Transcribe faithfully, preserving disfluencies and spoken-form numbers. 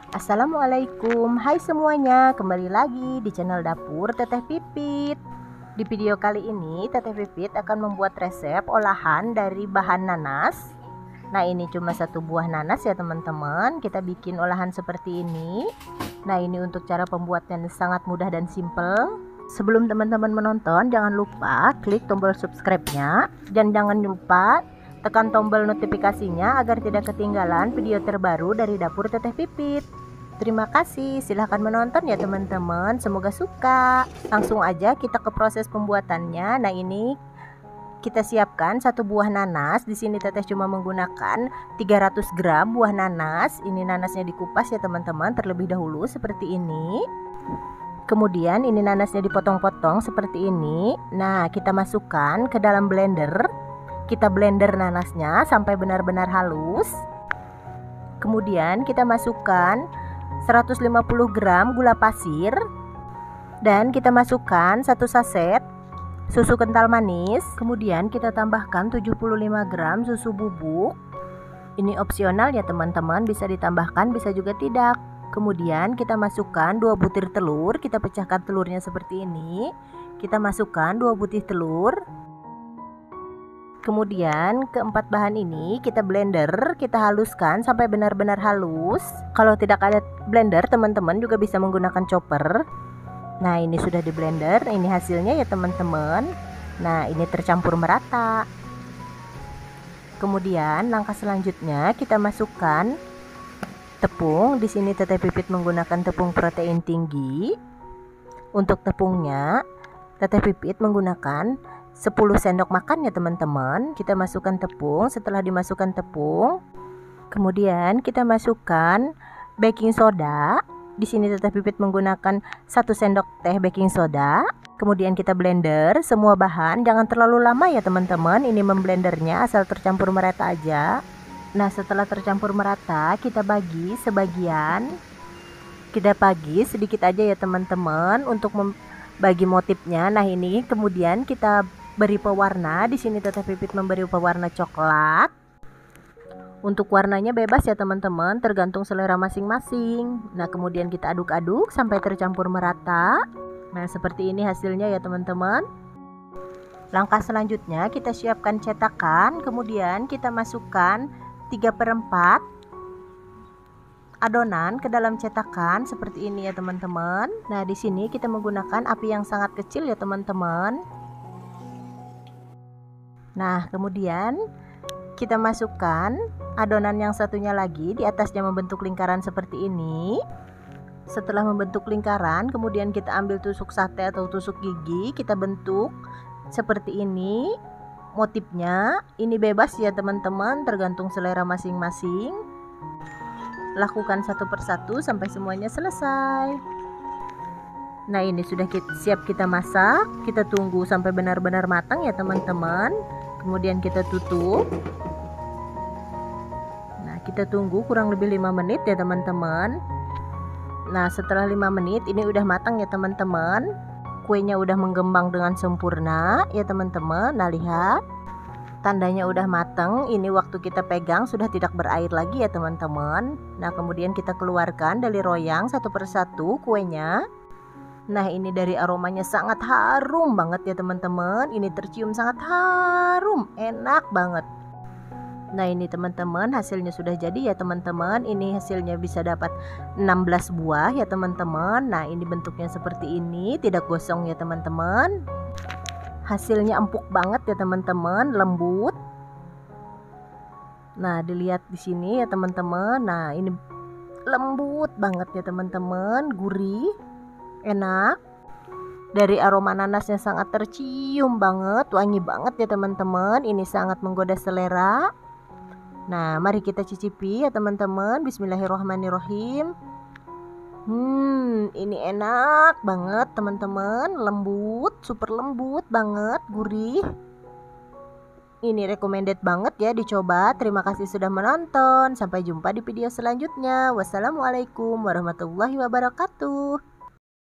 Assalamualaikum, hai semuanya, kembali lagi di channel dapur Teteh Pipit. Di video kali ini Teteh Pipit akan membuat resep olahan dari bahan nanas. Nah, ini cuma satu buah nanas ya teman-teman. Kita bikin olahan seperti ini. Nah, ini untuk cara pembuatnya sangat mudah dan simple. Sebelum teman-teman menonton, jangan lupa klik tombol subscribe-nya dan jangan lupa tekan tombol notifikasinya agar tidak ketinggalan video terbaru dari dapur Teteh Pipit. Terima kasih, silahkan menonton ya teman-teman, semoga suka. Langsung aja kita ke proses pembuatannya. Nah, ini kita siapkan satu buah nanas. Di sini Teteh cuma menggunakan tiga ratus gram buah nanas. Ini nanasnya dikupas ya teman-teman terlebih dahulu seperti ini. Kemudian ini nanasnya dipotong-potong seperti ini. Nah, kita masukkan ke dalam blender. Kita blender nanasnya sampai benar-benar halus. Kemudian kita masukkan seratus lima puluh gram gula pasir. Dan kita masukkan satu saset susu kental manis. Kemudian kita tambahkan tujuh puluh lima gram susu bubuk. Ini opsional ya teman-teman, bisa ditambahkan bisa juga tidak. Kemudian kita masukkan dua butir telur. Kita pecahkan telurnya seperti ini. Kita masukkan dua butir telur. Kemudian keempat bahan ini kita blender, kita haluskan sampai benar-benar halus. Kalau tidak ada blender, teman-teman juga bisa menggunakan chopper. Nah, ini sudah di blender, ini hasilnya ya teman-teman. Nah, ini tercampur merata. Kemudian langkah selanjutnya kita masukkan tepung. Di sini Teteh Pipit menggunakan tepung protein tinggi. Untuk tepungnya Teteh Pipit menggunakan sepuluh sendok makan ya teman-teman. Kita masukkan tepung. Setelah dimasukkan tepung, kemudian kita masukkan baking soda. Di sini Teteh Pipit menggunakan satu sendok teh baking soda. Kemudian kita blender semua bahan. Jangan terlalu lama ya teman-teman. Ini memblendernya asal tercampur merata aja. Nah, setelah tercampur merata, kita bagi sebagian. Kita bagi sedikit aja ya teman-teman untuk membagi motifnya. Nah, ini kemudian kita beri pewarna. Di sini Teteh Pipit memberi pewarna coklat. Untuk warnanya bebas ya teman-teman, tergantung selera masing-masing. Nah, kemudian kita aduk-aduk sampai tercampur merata. Nah, seperti ini hasilnya ya teman-teman. Langkah selanjutnya kita siapkan cetakan. Kemudian kita masukkan tiga per empat adonan ke dalam cetakan seperti ini ya teman-teman. Nah, di sini kita menggunakan api yang sangat kecil ya teman-teman. Nah, kemudian kita masukkan adonan yang satunya lagi, di atasnya membentuk lingkaran seperti ini. Setelah membentuk lingkaran, kemudian kita ambil tusuk sate atau tusuk gigi, kita bentuk seperti ini. Motifnya ini bebas ya teman-teman, tergantung selera masing-masing. Lakukan satu persatu sampai semuanya selesai. Nah, ini sudah kita, siap kita masak. Kita tunggu sampai benar-benar matang ya teman-teman. Kemudian kita tutup. Nah, kita tunggu kurang lebih lima menit ya teman-teman. Nah, setelah lima menit ini udah matang ya teman-teman. Kuenya udah menggembang dengan sempurna ya teman-teman. Nah, lihat tandanya udah matang. Ini waktu kita pegang sudah tidak berair lagi ya teman-teman. Nah, kemudian kita keluarkan dari loyang satu persatu kuenya. Nah, ini dari aromanya sangat harum banget ya teman-teman. Ini tercium sangat harum, enak banget. Nah, ini teman-teman hasilnya sudah jadi ya teman-teman. Ini hasilnya bisa dapat enam belas buah ya teman-teman. Nah, ini bentuknya seperti ini, tidak gosong ya teman-teman. Hasilnya empuk banget ya teman-teman, lembut. Nah, dilihat di sini ya teman-teman. Nah, ini lembut banget ya teman-teman, gurih, enak. Dari aroma nanasnya sangat tercium banget, wangi banget ya teman-teman. Ini sangat menggoda selera. Nah, mari kita cicipi ya teman-teman. Bismillahirrahmanirrahim. Hmm, ini enak banget teman-teman, lembut, super lembut banget, gurih. Ini recommended banget ya dicoba. Terima kasih sudah menonton. Sampai jumpa di video selanjutnya. Wassalamualaikum warahmatullahi wabarakatuh.